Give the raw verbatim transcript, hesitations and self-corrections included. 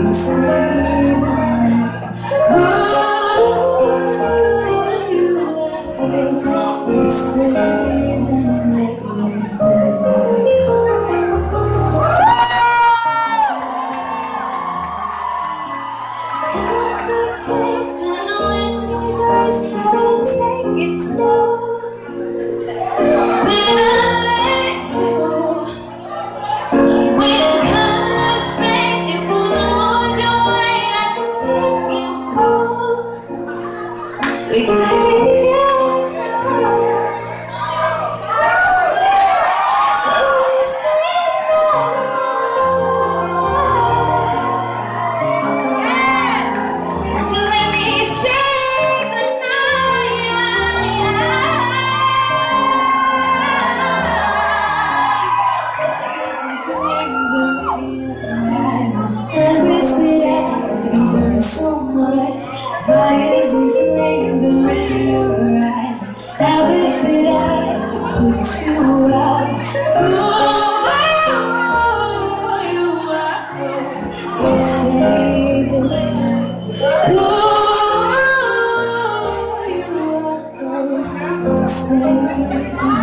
You stay the night. Oh, you are. You stay the night with me. Taste and when these race gotta take it slow. When I let go, when colors fade, you can lose your way. I can take you home. We could be beautiful, so we stay the so much fires and flames already arise. I wish that I could put you out. Oh, you are. You stay the night. Oh, you are. You stay the night.